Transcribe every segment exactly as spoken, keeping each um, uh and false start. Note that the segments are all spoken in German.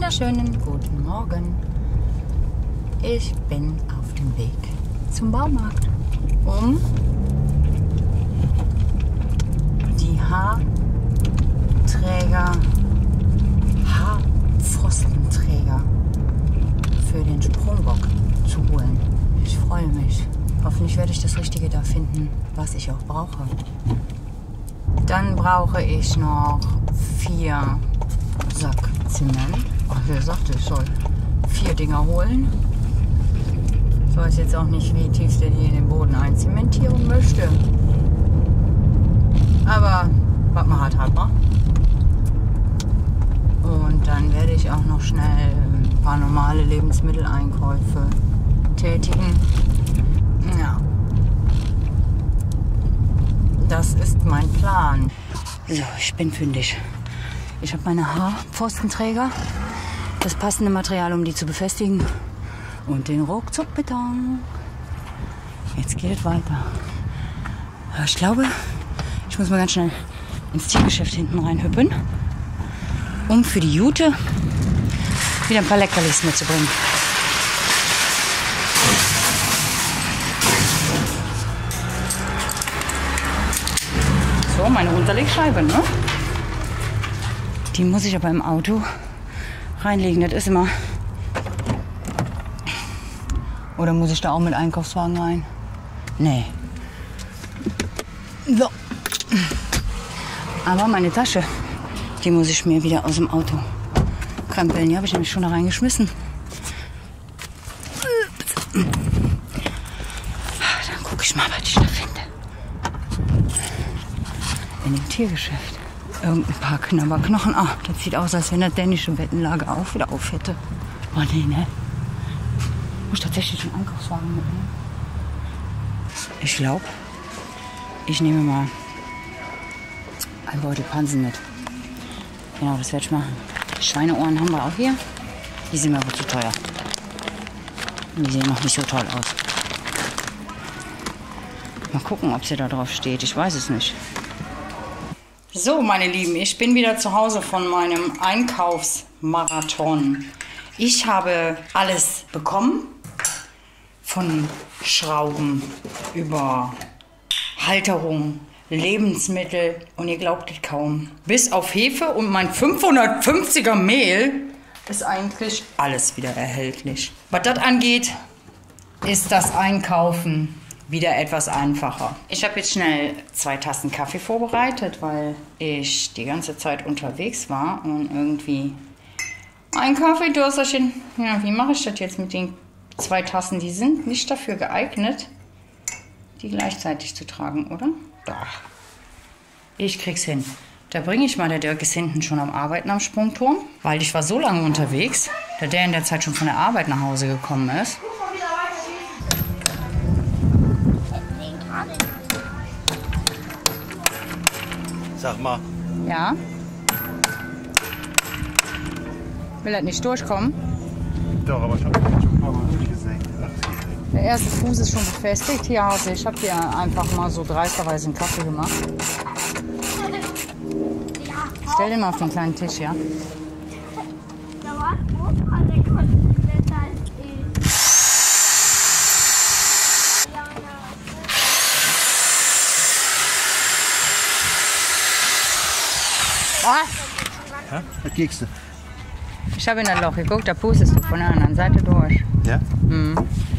wunderschönen guten Morgen. Ich bin auf dem Weg zum Baumarkt, um die Haarträger, Haarpfostenträger für den Sprungbock zu holen. Ich freue mich. Hoffentlich werde ich das Richtige da finden, was ich auch brauche. Dann brauche ich noch vier Sack Zement. Ach, wer sagte, ich soll vier Dinger holen. Ich weiß jetzt auch nicht, wie tief der die in den Boden einzementieren möchte. Aber was man hat, hat man. Und dann werde ich auch noch schnell ein paar normale Lebensmitteleinkäufe tätigen. Ja. Das ist mein Plan. So, ich bin fündig. Ich habe meine Haarpfostenträger, das passende Material, um die zu befestigen, und den Ruckzuckbeton. Jetzt geht es weiter. Ich glaube, ich muss mal ganz schnell ins Tiergeschäft hinten reinhüppen, um für die Jute wieder ein paar Leckerlis mitzubringen. So, meine Unterlegscheibe, ne? Die muss ich aber im Auto reinlegen. Das ist immer... Oder muss ich da auch mit Einkaufswagen rein? Nee. So. Aber meine Tasche, die muss ich mir wieder aus dem Auto krempeln. Die habe ich nämlich schon da reingeschmissen. Dann gucke ich mal, was ich da finde. In dem Tiergeschäft. Irgendein paar Knabberknochen. Ah, das sieht aus, als wenn das dänische Bettenlager auch wieder auf hätte. Oh nee, ne? Muss ich tatsächlich den Einkaufswagen mitnehmen? Ich glaube, ich nehme mal ein Beutel Pansen mit. Genau, das werde ich machen. Schweineohren haben wir auch hier. Die sind mir aber zu teuer. Die sehen noch nicht so toll aus. Mal gucken, ob sie da drauf steht. Ich weiß es nicht. So, meine Lieben, ich bin wieder zu Hause von meinem Einkaufsmarathon. Ich habe alles bekommen. Von Schrauben über Halterung, Lebensmittel, und ihr glaubt es kaum. Bis auf Hefe und mein fünfhundertfünfziger Mehl ist eigentlich alles wieder erhältlich. Was das angeht, ist das Einkaufen wieder etwas einfacher. Ich habe jetzt schnell zwei Tassen Kaffee vorbereitet, weil ich die ganze Zeit unterwegs war und irgendwie ein Kaffeedursterchen. Ja, wie mache ich das jetzt mit den zwei Tassen? Die sind nicht dafür geeignet, die gleichzeitig zu tragen, oder? Doch. Ich krieg's hin. Da bringe ich mal, der Dirk ist hinten schon am Arbeiten am Sprungturm, weil ich war so lange unterwegs, da der in der Zeit schon von der Arbeit nach Hause gekommen ist. Sag mal. Ja? Will das nicht durchkommen? Doch, aber ich habe schon ein paar Mal durchgesenkt. Der erste Fuß ist schon befestigt. Hier hatte ich, habe hier einfach mal so dreisterweise einen Kaffee gemacht. Stell den mal auf den kleinen Tisch, ja? Was? Hä? Was kriegst du? Ich habe in das Loch geguckt, da pustest du von der anderen Seite durch. Ja? Mhm.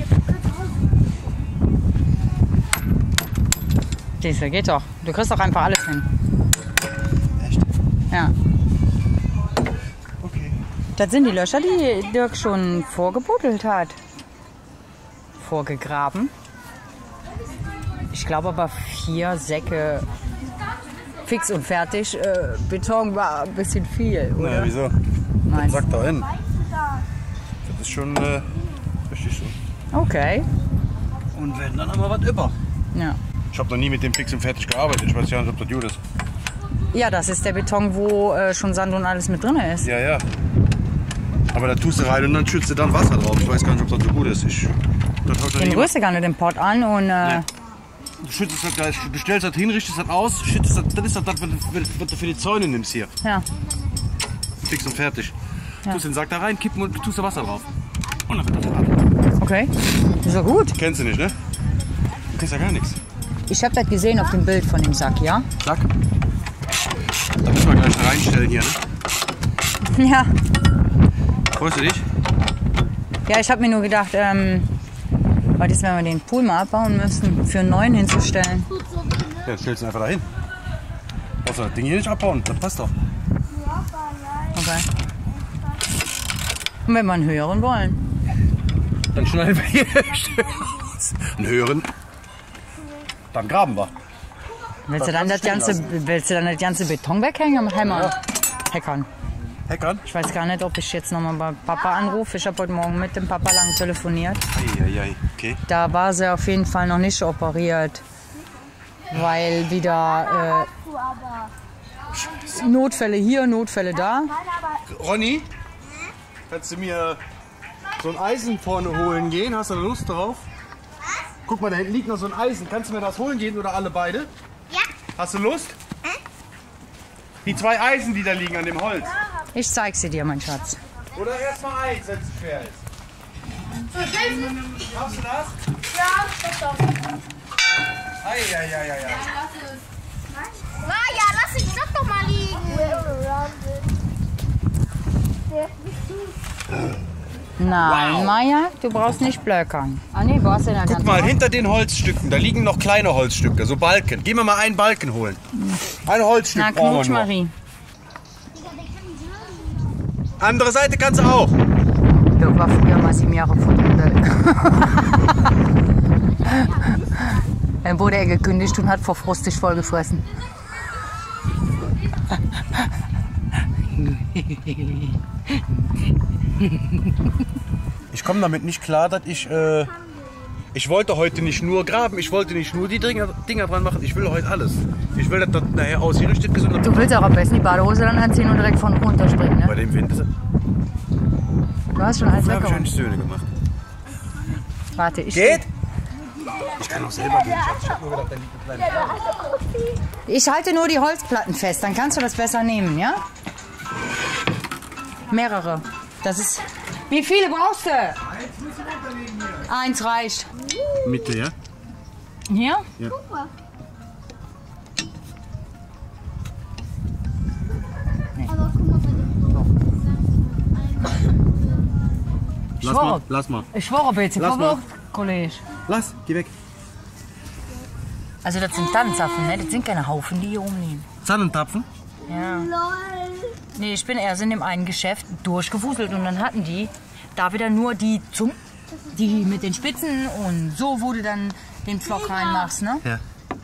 Siehst du, geht doch. Du kriegst doch einfach alles hin. Echt? Ja. Okay. Das sind die Löcher, die Dirk schon vorgebuddelt hat. Vorgegraben. Ich glaube aber vier Säcke fix und fertig. Äh, Beton war ein bisschen viel, oder? Naja, wieso? Nein. Sag da hin. Das ist schon äh, richtig so. Okay. Und wenn dann haben wir was über. Ja. Ich habe noch nie mit dem Fix und Fertig gearbeitet. Ich weiß ja nicht, ob das gut ist. Ja, das ist der Beton, wo äh, schon Sand und alles mit drin ist. Ja, ja. Aber da tust du rein und dann schützt du dann Wasser drauf. Ich weiß gar nicht, ob das so gut ist. Ich, das hab ich noch nie Den rührst du gar nicht den Pott an und... Äh, ja. Du schüttest das gleich, du stellst das hin, richtest das aus, schüttest das, das ist das, was du für die Zäune nimmst hier. Ja. Fix und fertig. ja. Tust den Sack da rein, kippen und tust da Wasser drauf. Und dann wird das ab. Okay, das ist ja gut. Kennst du nicht, ne? Du kriegst ja gar nichts. Ich habe das gesehen auf dem Bild von dem Sack, ja? Sack? Da müssen wir gleich reinstellen hier, ne? Ja. Freust du dich? Ja, ich habe mir nur gedacht, ähm, was ist, wenn wir den Pool mal abbauen müssen, für einen neuen hinzustellen? Ja, dann stellst du ihn einfach dahin. Brauchst du das Ding hier nicht abbauen, das passt doch. Okay. Und wenn wir einen höheren wollen? Dann schneiden wir hier einen höheren. Dann graben wir. Willst du, dann das ganze, willst du dann das ganze Beton weghängen am Hämmer? Ja. Hackern. Hackern? Ich weiß gar nicht, ob ich jetzt nochmal bei Papa anrufe. Ich habe heute Morgen mit dem Papa lang telefoniert. Eieiei, okay. Da war sie auf jeden Fall noch nicht operiert. Weil wieder äh, Notfälle hier, Notfälle da. Ronny, kannst du mir so ein Eisen vorne holen gehen? Hast du da Lust drauf? Guck mal, da hinten liegt noch so ein Eisen. Kannst du mir das holen gehen oder alle beide? Ja. Hast du Lust? Hm? Die zwei Eisen, die da liegen an dem Holz. Ich zeig sie dir, mein Schatz. Oder erst mal eins, wenn es schwer ist. Schaffst du das? Ja, das doch. Eieieiei. Maja, lass den Stock doch mal liegen. Nein, wow. Maja, du brauchst nicht blöckern. Ah nee, du hast ja Guck mal, hinter den Holzstücken, da liegen noch kleine Holzstücke, so Balken. Gehen wir mal einen Balken holen. Ein Holzstück. Na, Knutsch, Marie. Andere Seite kannst du auch. Das war früher mal sieben Jahre vor dem Welt. Dann wurde er gekündigt und hat vor Frust sich vollgefressen. Ich komme damit nicht klar, dass ich... Äh, ich wollte heute nicht nur graben, ich wollte nicht nur die Dinger, Dinger dran machen, ich will heute alles. Ich will, dass das nachher ausgerichtet ist. Und du willst auch am besten die Badehose dann anziehen und direkt von runter springen, ne? Bei dem Wind ist es... Du hast schon alles weggehauen. Ich habe Söhne gemacht. Warte, ich... Geht? Ich kann auch selber gehen, Schatz. Ich hab nur gedacht, da liegt eine kleine... Ich halte nur die Holzplatten fest, dann kannst du das besser nehmen, ja? Mehrere. Das ist... Wie viele brauchst du? Eins müssen wir unterlegen hier. Eins reicht. Mitte, ja? Hier? Ja. Nee. Aber guck mal bei dem Lass mal, lass mal. Ich schwöre bitte, Lass mal. Kollege. Lass, geh weg. Also das sind Tannenzapfen, ne? Das sind keine Haufen, die hier rumliegen. Tannenzapfen? Ja. Nee, ich bin erst in dem einen Geschäft durchgewuselt und dann hatten die da wieder nur die zum, die mit den Spitzen und so, wo du dann den Pflock reinmachst, ne? Ja.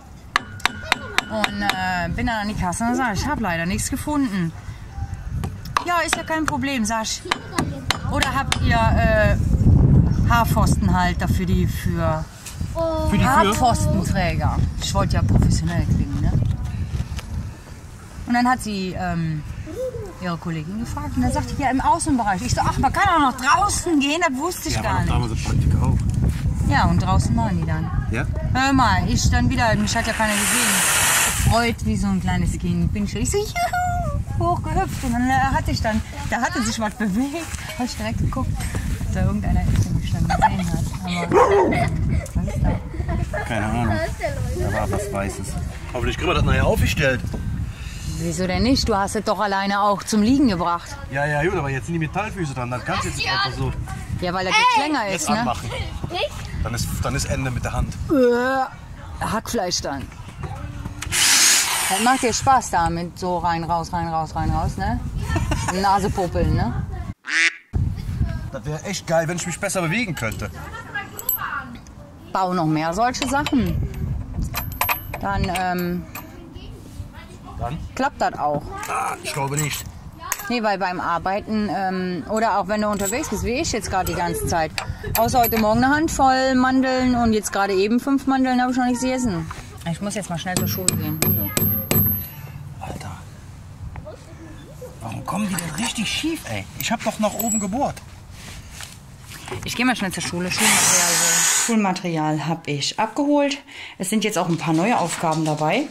Und äh, bin dann an die Kasse und sag, ich habe leider nichts gefunden. Ja, ist ja kein Problem, sag ich. Oder habt ihr äh, Haarpfostenhalter für die für, für die Haarpfostenträger? Ich wollte ja professionell klingen, ne? Und dann hat sie ähm, ihre Kollegin gefragt und dann sagte die, ja, im Außenbereich. Ich so, ach, man kann auch noch draußen gehen, das wusste ich ja, gar nicht. Damals Praktika auch. Ja, und draußen waren die dann. Ja? Hör mal, ich dann wieder, mich hat ja keiner gesehen. Gefreut wie so ein kleines Kind. Bin ich, ich so, juhu, hochgehüpft. Und dann äh, hatte ich dann, da hatte sich was bewegt. Habe ich direkt geguckt, ob da irgendeiner ist, der mich dann gesehen hat. Aber, was ist da? Keine Ahnung. Da war was Weißes. Hoffentlich kriegen wir das nachher aufgestellt. Wieso denn nicht? Du hast es doch alleine auch zum Liegen gebracht. Ja, ja, gut, aber jetzt sind die Metallfüße dran. Dann kannst du jetzt nicht einfach so Ja, weil er jetzt länger ist, jetzt ne? anmachen. Dann ist, dann ist Ende mit der Hand. Äh, Hackfleisch dann. Das macht dir Spaß da mit so rein, raus, rein, raus, rein, raus, ne? Nasepopeln, ne? Das wäre echt geil, wenn ich mich besser bewegen könnte. Bau noch mehr solche Sachen. Dann, ähm, Dann? klappt das auch. Ah, ich glaube nicht. Nee, weil beim Arbeiten ähm, oder auch wenn du unterwegs bist, wie ich jetzt gerade die ganze Zeit. Außer heute Morgen eine Handvoll Mandeln und jetzt gerade eben fünf Mandeln habe ich noch nichts gegessen. Ich muss jetzt mal schnell zur Schule gehen. Alter. Warum kommen die denn richtig schief, ey? Ich habe doch nach oben gebohrt. Ich gehe mal schnell zur Schule. Schulmaterial, Schulmaterial habe ich abgeholt. Es sind jetzt auch ein paar neue Aufgaben dabei,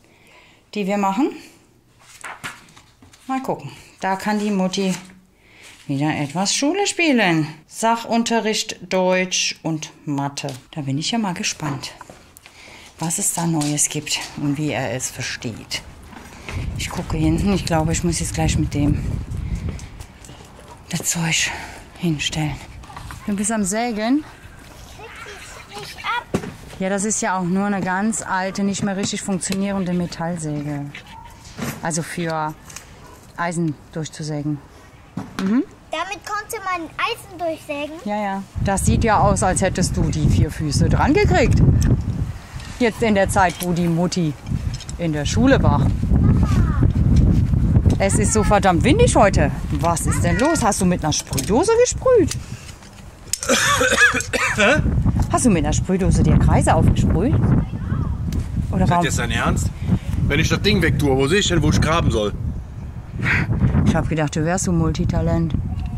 die wir machen. Mal gucken. Da kann die Mutti wieder etwas Schule spielen. Sachunterricht, Deutsch und Mathe. Da bin ich ja mal gespannt, was es da Neues gibt und wie er es versteht. Ich gucke hinten. Ich glaube, ich muss jetzt gleich mit dem das Zeug hinstellen. Du bist am Sägen? Nicht ab. Ja, das ist ja auch nur eine ganz alte, nicht mehr richtig funktionierende Metallsäge. Also für Eisen durchzusägen. Mhm. Damit konnte man Eisen durchsägen. Ja, ja. Das sieht ja aus, als hättest du die vier Füße dran gekriegt. Jetzt in der Zeit, wo die Mutti in der Schule war. Es ist so verdammt windig heute. Was ist denn los? Hast du mit einer Sprühdose gesprüht? Hast du mit einer Sprühdose dir Kreise aufgesprüht? Oder Ist das warum? jetzt dein Ernst? Wenn ich das Ding wegtue, wo sehe ich denn, wo ich graben soll? Ich habe gedacht, du wärst so Multitalent.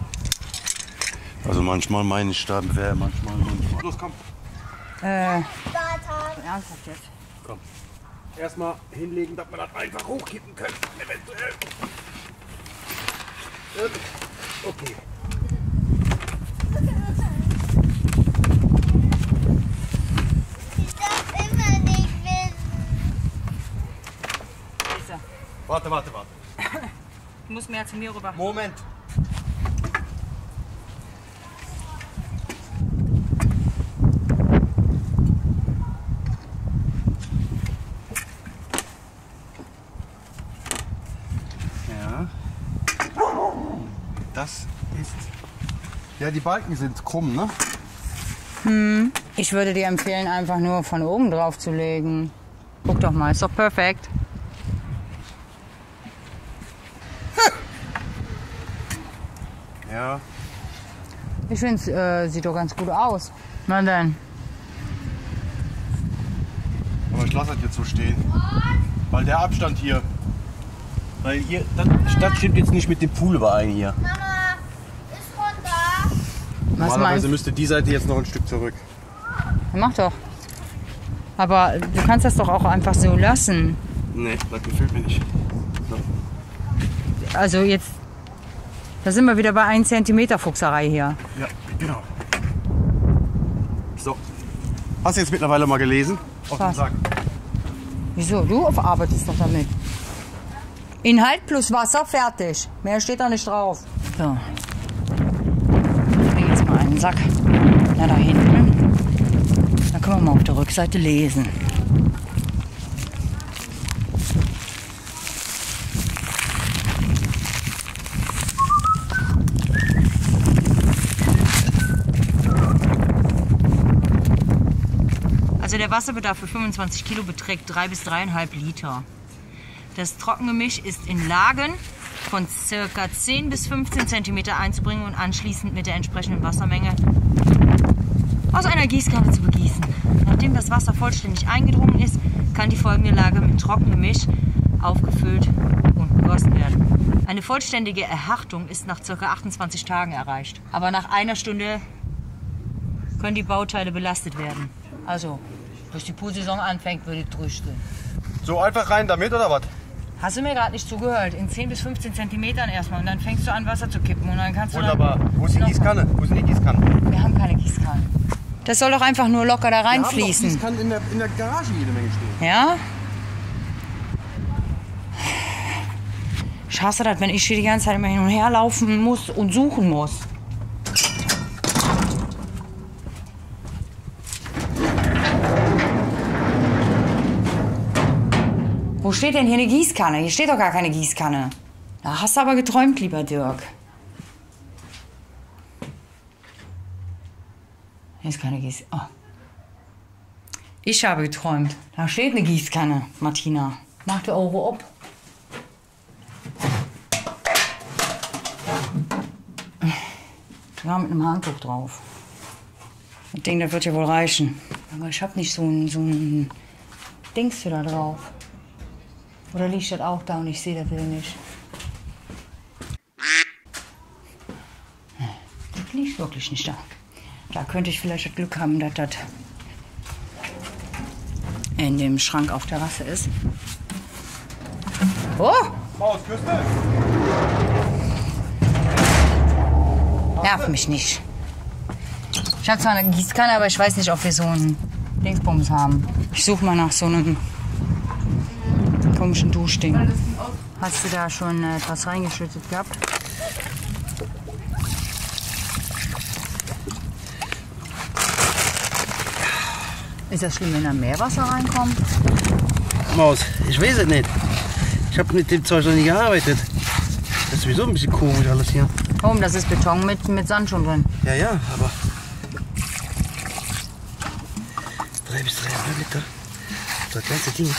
Also manchmal meine ich, da wäre manchmal, manchmal. Los, komm. Äh, Vater. ernsthaft jetzt? Komm. Erstmal hinlegen, dass wir das einfach hochkippen können. Eventuell. Okay. Ich darf immer nicht wissen. Warte, warte, warte. Du musst mehr zu mir rüber. Moment. Ja. Das ist... Ja, die Balken sind krumm, ne? Ich würde dir empfehlen, einfach nur von oben drauf zu legen. Guck doch mal, ist doch perfekt. Ja. Ich finde, es äh, sieht doch ganz gut aus. Na denn? Aber ich lasse das jetzt so stehen. Weil der Abstand hier... Weil hier... Das, das stimmt jetzt nicht mit dem Pool überein hier. Mama, ist runter. Was Normalerweise meinst müsste die Seite jetzt noch ein Stück zurück. du? Mach doch. Aber du kannst das doch auch einfach so lassen. Nee, das gefällt mir nicht. So. Also jetzt... Da sind wir wieder bei ein Zentimeter Fuchserei hier. Ja, genau. So. Hast du jetzt mittlerweile mal gelesen? Auf den Was? Sack. Wieso? Du arbeitest doch damit. Inhalt plus Wasser, fertig. Mehr steht da nicht drauf. So. Ich bringe jetzt mal einen Sack. Na, da hinten. Dann können wir mal auf der Rückseite lesen. Also der Wasserbedarf für fünfundzwanzig Kilo beträgt drei bis dreieinhalb Liter. Das Trockengemisch ist in Lagen von ca. zehn bis fünfzehn Zentimeter einzubringen und anschließend mit der entsprechenden Wassermenge aus einer Gießkanne zu begießen. Nachdem das Wasser vollständig eingedrungen ist, kann die folgende Lage mit Trockengemisch aufgefüllt und begossen werden. Eine vollständige Erhärtung ist nach ca. achtundzwanzig Tagen erreicht. Aber nach einer Stunde können die Bauteile belastet werden. Also, bis die Poolsaison anfängt, würde ich durchstehen. So einfach rein damit oder was? Hast du mir gerade nicht zugehört? In zehn bis fünfzehn Zentimetern erstmal und dann fängst du an, Wasser zu kippen und dann kannst du Wunderbar. dann Wo ist die noch- Gießkanne? Wo ist denn die Gießkanne? Wir haben keine Gießkanne. Das soll doch einfach nur locker da Wir haben doch reinfließen. Gießkannen in der, in der Garage jede Menge stehen. Ja? Ich hasse das, wenn ich hier die ganze Zeit immer hin und her laufen muss und suchen muss. Wo steht denn hier eine Gießkanne? Hier steht doch gar keine Gießkanne. Da hast du aber geträumt, lieber Dirk. Hier ist keine Gießkanne. Oh. Ich habe geträumt. Da steht eine Gießkanne, Martina. Mach die Augen ab. Ja, mit einem Handtuch drauf. Das Ding, das wird ja wohl reichen. Aber ich habe nicht so ein, so ein Dings für da drauf. Oder liegt das auch da und ich sehe das wieder nicht? Das liegt wirklich nicht da. Da könnte ich vielleicht das Glück haben, dass das in dem Schrank auf der Terrasse ist. Oh! Mausküste. Nerv mich nicht. Ich habe zwar eine Gießkanne, aber ich weiß nicht, ob wir so einen Dingsbums haben. Ich suche mal nach so einem komischen Duschding. Hast du da schon etwas reingeschüttet gehabt? Ist das schlimm, wenn da Meerwasser reinkommt? Maus, ich weiß es nicht. Ich habe mit dem Zeug noch nie gearbeitet. Das ist sowieso ein bisschen komisch alles hier. Warum? Das ist Beton mit, mit Sand schon drin. Ja, ja, aber... Drei bis dreieinhalb Liter. Das ganze Ding.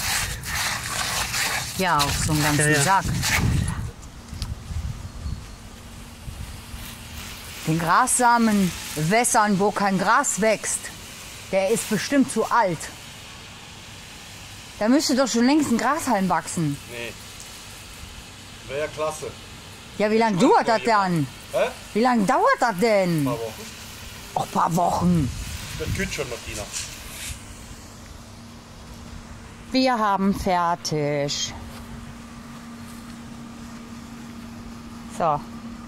Ja, auf so einen ganzen Ja, ja. Sack. Den Grassamen wässern, wo kein Gras wächst. Der ist bestimmt zu alt. Da müsste doch schon längst ein Grashalm wachsen. Nee. Wäre ja klasse. Ja, wie lange dauert das dann? Hä? Wie lange dauert das denn? Ein paar Wochen. Auch ein paar Wochen. Das geht schon, Martina. Wir haben fertig. So.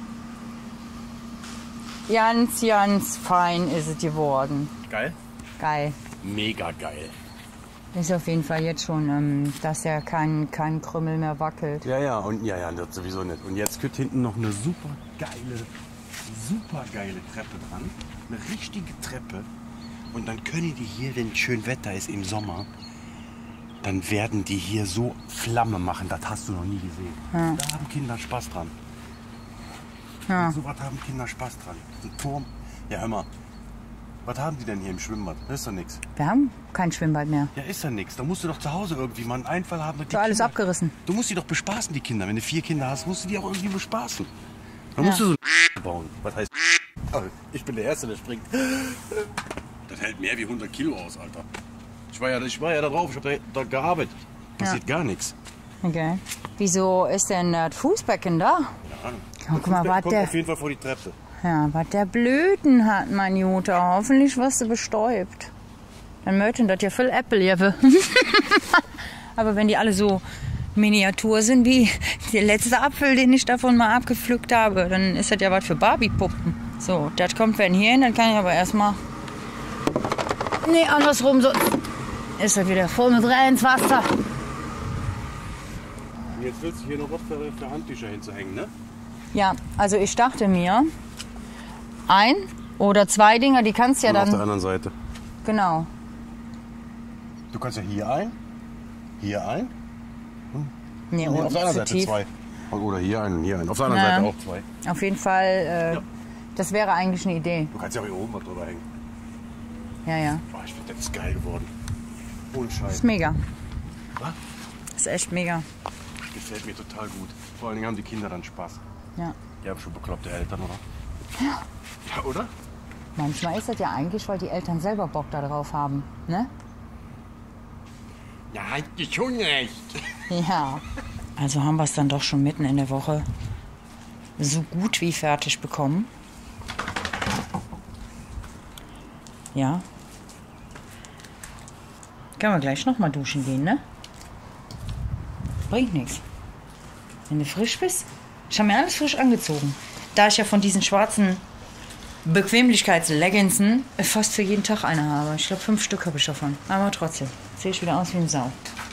Ganz, ganz fein ist es geworden. Geil? Geil. Mega geil. Ist auf jeden Fall jetzt schon, ähm, dass er kein, kein Krümmel mehr wackelt. Ja, ja, und ja, ja, das sowieso nicht. Und jetzt kommt hinten noch eine super geile, super geile Treppe dran. Eine richtige Treppe. Und dann können die hier, wenn schön Wetter ist im Sommer, dann werden die hier so Flamme machen. Das hast du noch nie gesehen. Ja. Da haben Kinder Spaß dran. Ja. So was haben Kinder Spaß dran. Ein Turm. Ja, hör mal. Was haben die denn hier im Schwimmbad? Das ist doch nichts. Wir haben kein Schwimmbad mehr. Ja, ist ja nichts. Da musst du doch zu Hause irgendwie mal einen Einfall haben. Mit So alles abgerissen. Du musst die doch bespaßen, die Kinder. Wenn du vier Kinder hast, musst du die auch irgendwie bespaßen. Dann musst du so ein bauen. Was heißt oh, ich bin der Erste, der springt. Das hält mehr wie hundert Kilo aus, Alter. Ich war ja, ich war ja da drauf, ich habe da, da gearbeitet. Passiert gar nichts. Okay. Wieso ist denn das Fußbecken da? Keine Ahnung. Guck mal, was kommt der, auf jeden Fall vor die Treppe. ja, was der Blüten hat, mein Jutta. Hoffentlich wirst du bestäubt. Dann möchten das ja viel Äpfel geben. Aber wenn die alle so Miniatur sind wie der letzte Apfel, den ich davon mal abgepflückt habe, dann ist das ja was für Barbie-Puppen. So, das kommt wenn hier hin, dann kann ich aber erstmal. Nee, andersrum, so ist das wieder voll mit rein ins Wasser. Und jetzt willst du hier noch was für, für Handtücher hinzuhängen, ne? Ja, also ich dachte mir, ein oder zwei Dinger, die kannst du ja Und auf der dann. anderen Seite. Genau. Du kannst ja hier ein, hier ein. Nee, Nee, auf der anderen zu Seite tief. zwei. Oder hier ein und hier ein. Auf der anderen Ja. Seite auch zwei. Auf jeden Fall, äh, Ja. das wäre eigentlich eine Idee. Du kannst ja auch hier oben was drüber hängen. Ja, ja. Boah, ich finde, das ist geil geworden. Ohne Scheiß. Ist mega. Was? Ist echt mega. Gefällt mir total gut. Vor allen Dingen haben die Kinder dann Spaß. Ja. Die haben schon bekloppte Eltern, oder? Ja. Ja, oder? Manchmal ist das ja eigentlich, weil die Eltern selber Bock darauf haben, ne? Ja, hat die schon recht. Ja. Also haben wir es dann doch schon mitten in der Woche so gut wie fertig bekommen. Ja. Können wir gleich noch mal duschen gehen, ne? Bringt nichts. Wenn du frisch bist. Ich habe mir alles frisch angezogen. Da ich ja von diesen schwarzen Bequemlichkeits-Leggingsen fast für jeden Tag eine habe. Ich glaube, fünf Stück habe ich davon. Aber trotzdem. Sehe ich wieder aus wie ein Sau.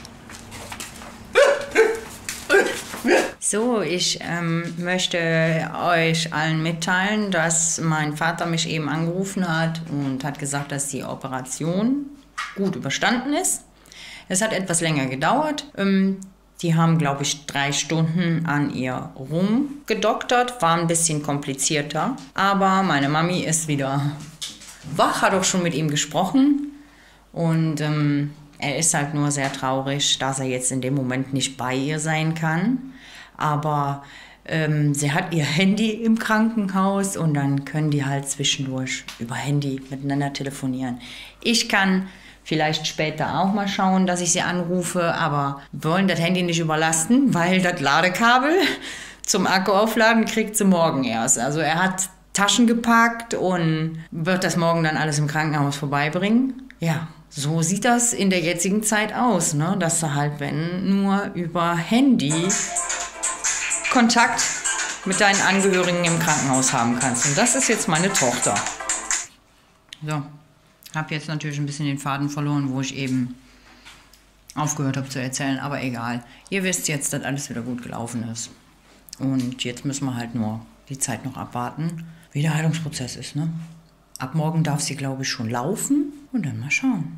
So, ich ähm, möchte euch allen mitteilen, dass mein Vater mich eben angerufen hat und hat gesagt, dass die Operation gut überstanden ist. Es hat etwas länger gedauert. Ähm, die haben, glaube ich, drei Stunden an ihr rumgedoktert. War ein bisschen komplizierter. Aber meine Mami ist wieder wach, hat auch schon mit ihm gesprochen. Und ähm, er ist halt nur sehr traurig, dass er jetzt in dem Moment nicht bei ihr sein kann. Aber ähm, sie hat ihr Handy im Krankenhaus und dann können die halt zwischendurch über Handy miteinander telefonieren. Ich kann vielleicht später auch mal schauen, dass ich sie anrufe, aber wir wollen das Handy nicht überlasten, weil das Ladekabel zum Akku aufladen kriegt sie morgen erst. Also er hat Taschen gepackt und wird das morgen dann alles im Krankenhaus vorbeibringen. Ja, so sieht das in der jetzigen Zeit aus, ne? Dass du halt, wenn nur über Handy Kontakt mit deinen Angehörigen im Krankenhaus haben kannst. Und das ist jetzt meine Tochter. So, habe jetzt natürlich ein bisschen den Faden verloren, wo ich eben aufgehört habe zu erzählen, aber egal. Ihr wisst jetzt, dass alles wieder gut gelaufen ist. Und jetzt müssen wir halt nur die Zeit noch abwarten, wie der Heilungsprozess ist, ne? Ab morgen darf sie, glaube ich, schon laufen und dann mal schauen.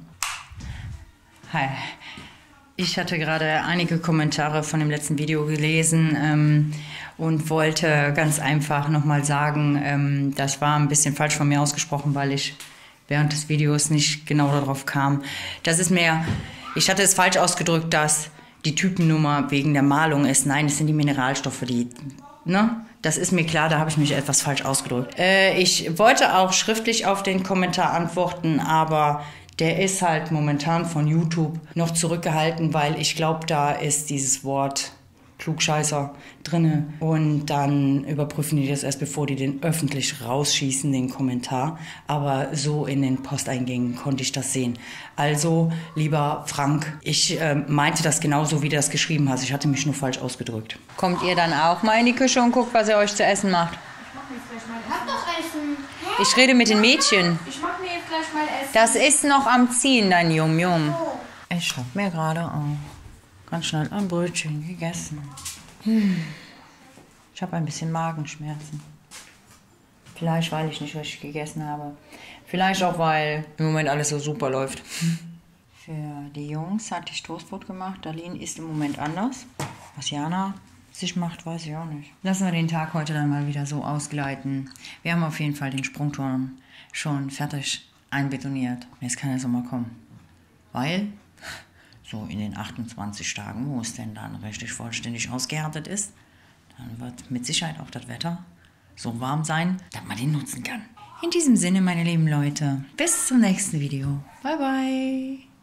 Hi. Ich hatte gerade einige Kommentare von dem letzten Video gelesen ähm, und wollte ganz einfach nochmal sagen, ähm, das war ein bisschen falsch von mir ausgesprochen, weil ich während des Videos nicht genau darauf kam. Das ist mehr, ich hatte es falsch ausgedrückt, dass die Typennummer wegen der Malung ist. Nein, es sind die Mineralstoffe, die, ne? Das ist mir klar, da habe ich mich etwas falsch ausgedrückt. Äh, ich wollte auch schriftlich auf den Kommentar antworten, aber der ist halt momentan von YouTube noch zurückgehalten, weil ich glaube, da ist dieses Wort Klugscheißer drinne. Und dann überprüfen die das erst, bevor die den öffentlich rausschießen, den Kommentar. Aber so in den Posteingängen konnte ich das sehen. Also, lieber Frank, ich äh, meinte das genauso, wie du das geschrieben hast. Ich hatte mich nur falsch ausgedrückt. Kommt ihr dann auch mal in die Küche und guckt, was ihr euch zu essen macht? Hab doch Essen. Ich rede mit den Mädchen. Ich mach mir jetzt gleich mal Essen. Das ist noch am Ziehen, dein Jum Jum. Ich hab mir gerade auch ganz schnell ein Brötchen gegessen. Hm. Ich habe ein bisschen Magenschmerzen. Vielleicht, weil ich nicht richtig gegessen habe. Vielleicht auch, weil im Moment alles so super läuft. Für die Jungs hatte ich Toastbrot gemacht. Darlene isst im Moment anders. Was Jana sich macht, weiß ich auch nicht. Lassen wir den Tag heute dann mal wieder so ausgleiten. Wir haben auf jeden Fall den Sprungturm schon fertig einbetoniert. Jetzt kann der Sommer kommen. Weil so in den achtundzwanzig Tagen, wo es denn dann richtig vollständig ausgehärtet ist, dann wird mit Sicherheit auch das Wetter so warm sein, dass man den nutzen kann. In diesem Sinne, meine lieben Leute, bis zum nächsten Video. Bye, bye.